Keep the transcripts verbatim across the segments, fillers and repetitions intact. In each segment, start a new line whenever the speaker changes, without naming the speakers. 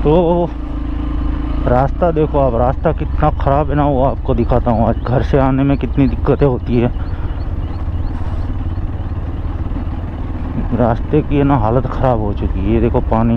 तो रास्ता देखो आप, रास्ता कितना ख़राब है ना, वो आपको दिखाता हूँ। आज घर से आने में कितनी दिक्कतें होती है, रास्ते की है ना हालत ख़राब हो चुकी है। ये देखो पानी,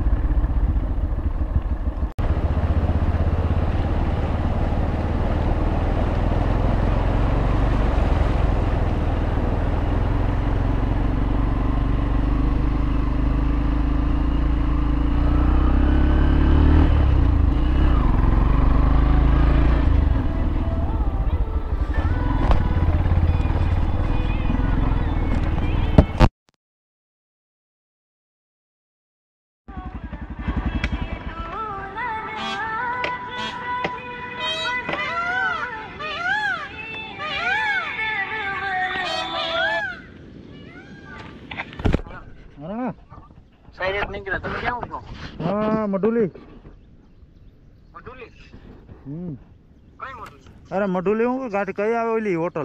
हाँ मडुली
मडुली
हम्म
कई मडुली
अरे मडुली हूँ गाड़ी कई आवे ओली होटल।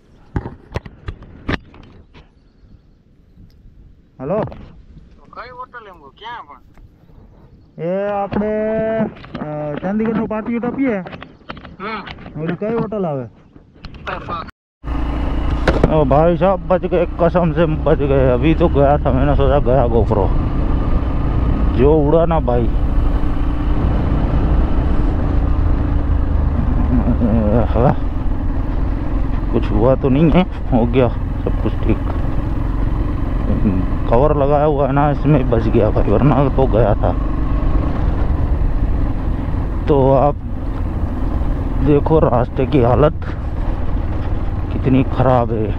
हेलो
कई होटल एम क्या पण
ए आपने चंडीगढ़ नो पार्टी टपी है
हम्म
ओली कई होटल आवे। ओ भाई साहब बच गए, कसम से बच गए। अभी तो गया था, मैंने सोचा गया गोप्रो, जो उड़ा ना भाई। हाँ कुछ हुआ तो नहीं है, हो गया सब कुछ ठीक। कवर लगाया हुआ है ना, इसमें बच गया भाई, वरना तो गया था। तो आप देखो रास्ते की हालत कितनी खराब है।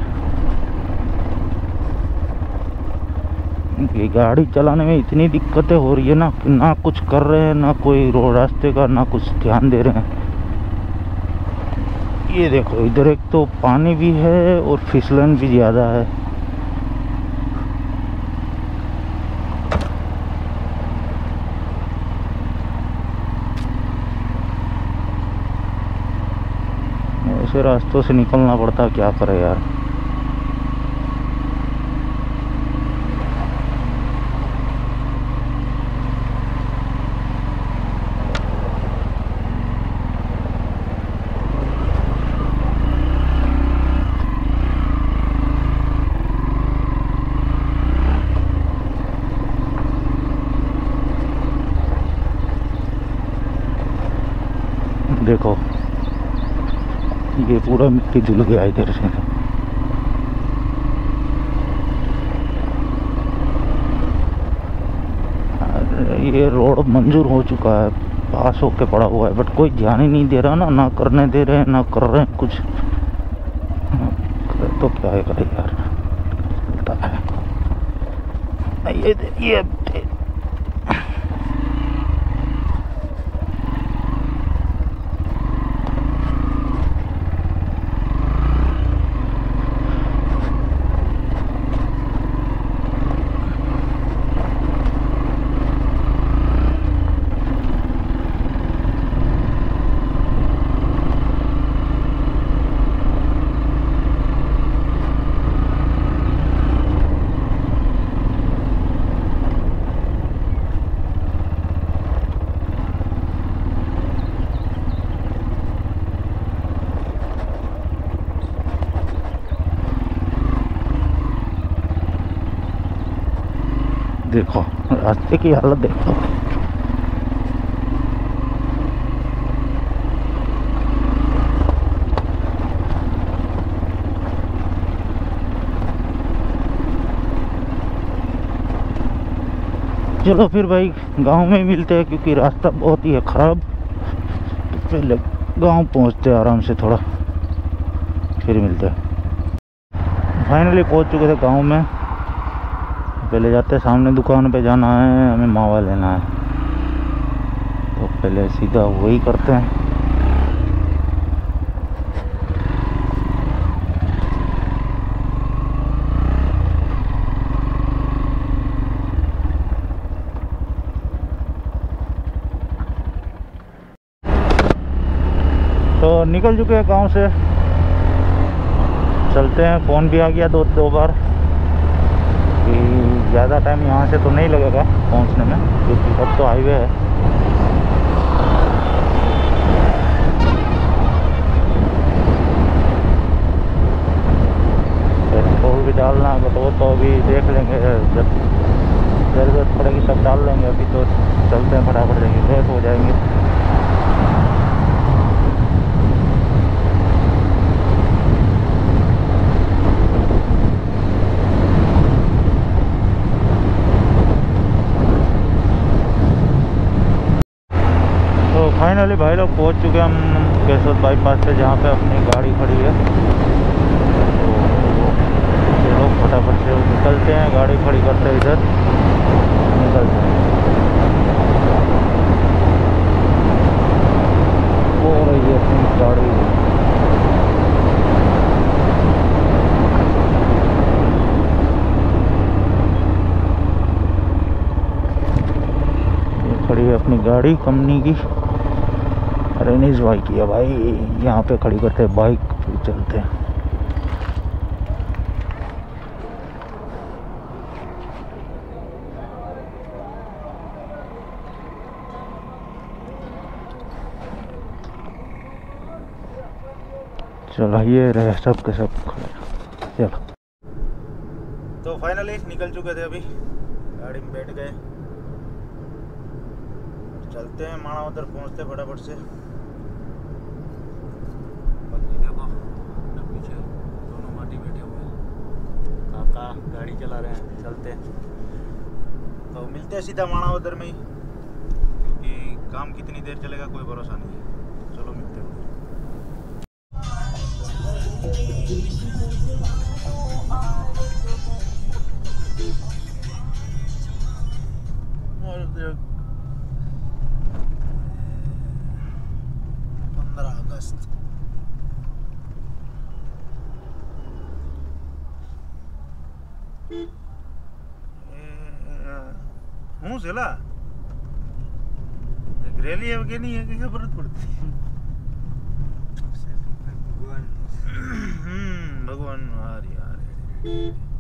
ये गाड़ी चलाने में इतनी दिक्कतें हो रही है ना कि ना कुछ कर रहे हैं, ना कोई रोड रास्ते का ना कुछ ध्यान दे रहे हैं। ये देखो इधर एक तो पानी भी है और फिसलन भी ज़्यादा है। ऐसे रास्तों से निकलना पड़ता, क्या करे यार। देखो ये पूरा मिट्टी धुल गया इधर से। ये रोड मंजूर हो चुका है, पास होके पड़ा हुआ है, बट कोई ध्यान ही नहीं दे रहा ना, ना करने दे रहे हैं ना कर रहे हैं कुछ। तो क्या है करे यार, चलता है ये ये देखो रास्ते की हालत देखो। चलो फिर भाई गांव में मिलते हैं, क्योंकि रास्ता बहुत ही है ख़राब। तो पहले गांव पहुंचते हैं आराम से थोड़ा, फिर मिलते हैं। फाइनली पहुंच चुके थे गांव में। पहले जाते हैं, सामने दुकान पे जाना है, हमें मावा लेना है, तो पहले सीधा वही करते हैं। तो निकल चुके हैं गांव से, चलते हैं। फ़ोन भी आ गया दो दो बार कि ज़्यादा टाइम यहाँ से तो नहीं लगेगा पहुँचने में, क्योंकि अब तो हाईवे है। डालना है तो वो तो अभी देख लेंगे, जब ज़रूरत पड़ेगी तब डाल लेंगे। अभी तो चलते हैं फटाफट, जाएंगे फ्रेश हो जाएंगे। तो फाइनली भाई लोग पहुंच चुके हैं हम केशोद बाईपास से, जहाँ पे अपनी गाड़ी खड़ी है। तो लोग फटाफट से निकलते हैं, गाड़ी खड़ी करते हैं, इधर निकलते हैं। वो रही है अपनी गाड़ी। ये खड़ी है अपनी गाड़ी कंपनी की, रेनिस बाइक की है भाई। यहाँ पे खड़ी करते हैं बाइक, फिर चलते हैं। चलो ये रहे सब के सब खड़े। चलो तो फाइनली निकल चुके थे, अभी गाड़ी में बैठ गए, चलते हैं माणावदर पहुंचते फटाफट से। बाकी देखो पीछे दोनों माटी बैठे हुए हैं, काका गाड़ी चला रहे हैं। चलते हैं तो मिलते हैं सीधा माणावदर में ही, क्योंकि काम कितनी देर चलेगा कोई भरोसा नहीं है। चलो मिलते हैं। पंद्रह अगस्त हूँ चला रैली है कि नहीं है कि जरूरत पड़ती है। भगवान भगवान यार यार